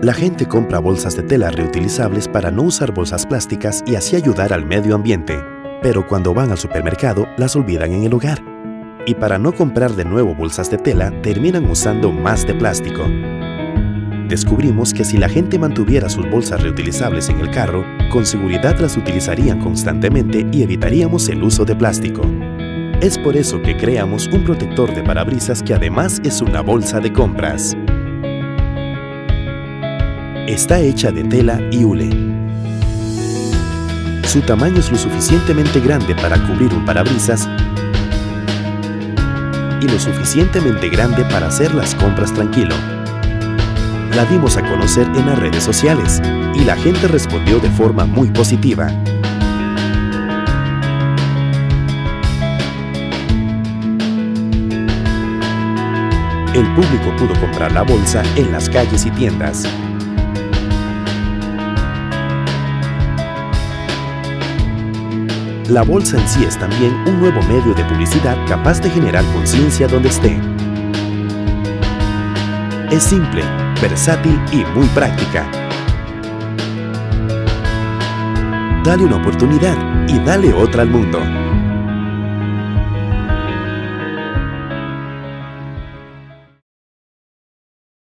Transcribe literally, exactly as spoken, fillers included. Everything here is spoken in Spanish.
La gente compra bolsas de tela reutilizables para no usar bolsas plásticas y así ayudar al medio ambiente. Pero cuando van al supermercado, las olvidan en el hogar. Y para no comprar de nuevo bolsas de tela, terminan usando más de plástico. Descubrimos que si la gente mantuviera sus bolsas reutilizables en el carro, con seguridad las utilizarían constantemente y evitaríamos el uso de plástico. Es por eso que creamos un protector de parabrisas que además es una bolsa de compras. Está hecha de tela y hule. Su tamaño es lo suficientemente grande para cubrir un parabrisas y lo suficientemente grande para hacer las compras tranquilo. La dimos a conocer en las redes sociales y la gente respondió de forma muy positiva. El público pudo comprar la bolsa en las calles y tiendas. La bolsa en sí es también un nuevo medio de publicidad capaz de generar conciencia donde esté. Es simple, versátil y muy práctica. Dale una oportunidad y dale otra al mundo.